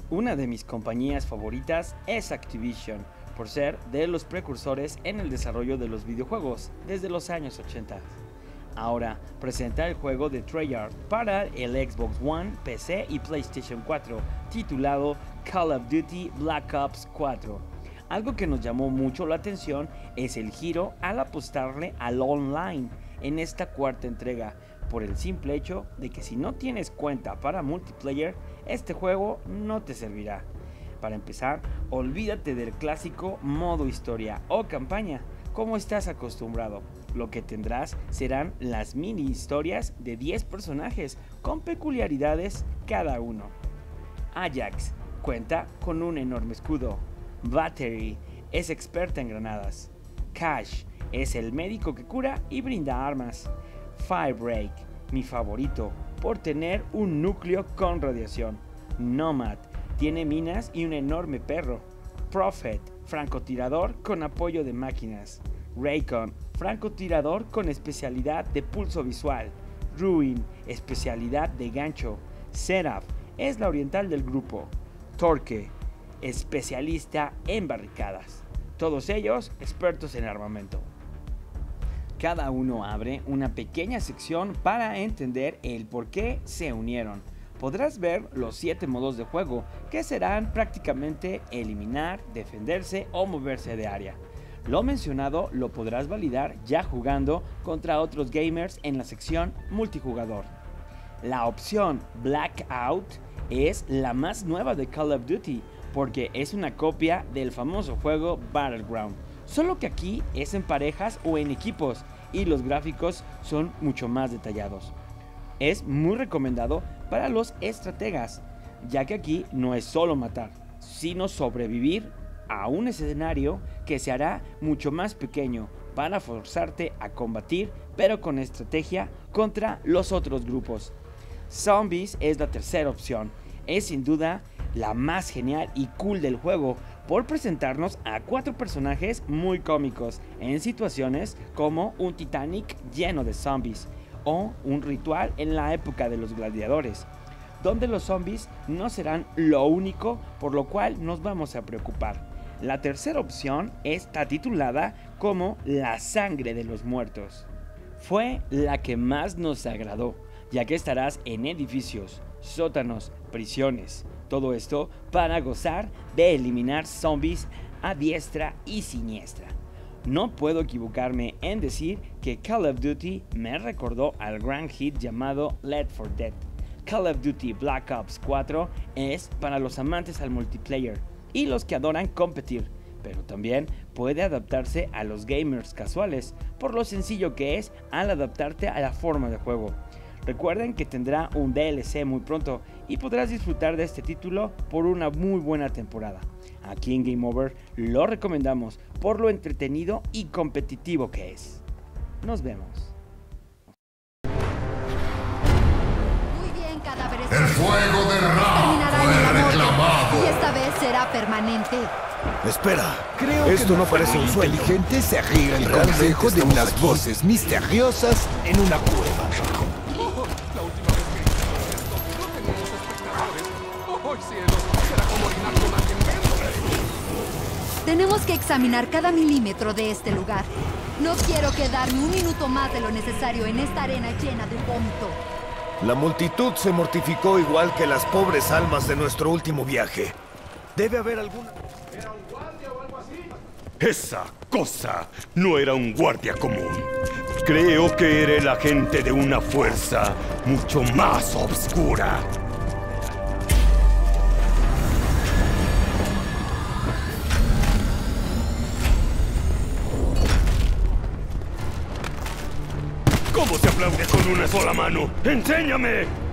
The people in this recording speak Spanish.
Una de mis compañías favoritas es Activision, por ser de los precursores en el desarrollo de los videojuegos desde los años 80. Ahora presenta el juego de Treyarch para el Xbox One, PC y PlayStation 4, titulado Call of Duty Black Ops 4. Algo que nos llamó mucho la atención es el giro al apostarle al online en esta cuarta entrega, por el simple hecho de que si no tienes cuenta para multiplayer, este juego no te servirá. Para empezar, olvídate del clásico modo historia o campaña, como estás acostumbrado. Lo que tendrás serán las mini historias de 10 personajes con peculiaridades cada uno. Ajax cuenta con un enorme escudo. Battery es experta en granadas. Cash es el médico que cura y brinda armas. Firebreak, mi favorito, por tener un núcleo con radiación. Nomad tiene minas y un enorme perro. Prophet, francotirador con apoyo de máquinas. Raycon, francotirador con especialidad de pulso visual. Ruin, especialidad de gancho. Seraph es la oriental del grupo. Torque, especialista en barricadas. Todos ellos expertos en armamento. Cada uno abre una pequeña sección para entender el por qué se unieron. Podrás ver los 7 modos de juego, que serán prácticamente eliminar, defenderse o moverse de área. Lo mencionado lo podrás validar ya jugando contra otros gamers en la sección multijugador. La opción Blackout es la más nueva de Call of Duty, porque es una copia del famoso juego Battleground, solo que aquí es en parejas o en equipos y los gráficos son mucho más detallados. Es muy recomendado para los estrategas, ya que aquí no es solo matar, sino sobrevivir a un escenario que se hará mucho más pequeño para forzarte a combatir, pero con estrategia contra los otros grupos. Zombies es la tercera opción, es sin duda la más genial y cool del juego, por presentarnos a 4 personajes muy cómicos en situaciones como un Titanic lleno de zombies o un ritual en la época de los gladiadores, donde los zombies no serán lo único por lo cual nos vamos a preocupar. La tercera opción está titulada como La Sangre de los Muertos. Fue la que más nos agradó, ya que estarás en edificios, sótanos, prisiones. Todo esto para gozar de eliminar zombies a diestra y siniestra. No puedo equivocarme en decir que Call of Duty me recordó al gran hit llamado Left 4 Dead. Call of Duty Black Ops 4 es para los amantes al multiplayer y los que adoran competir, pero también puede adaptarse a los gamers casuales, por lo sencillo que es al adaptarte a la forma de juego. Recuerden que tendrá un DLC muy pronto y podrás disfrutar de este título por una muy buena temporada. Aquí en Game Over lo recomendamos por lo entretenido y competitivo que es. Nos vemos. Muy bien, cadáveres. El fuego de Ra fue reclamado. Y esta vez será permanente. Espera, Creo esto que no parece un sueño. inteligente seguir el Realmente consejo de estamos unas aquí. voces misteriosas en una cueva. La última vez que hicimos esto, no teníamos espectadores. ¡Oh, cielos! Será como orinar con alguien dentro. Tenemos que examinar cada milímetro de este lugar. No quiero quedarme un minuto más de lo necesario en esta arena llena de vómito. La multitud se mortificó igual que las pobres almas de nuestro último viaje. Debe haber alguna... Esa cosa no era un guardia común. Creo que era el agente de una fuerza mucho más oscura. ¿Cómo se aplaude con una sola mano? ¡Enséñame!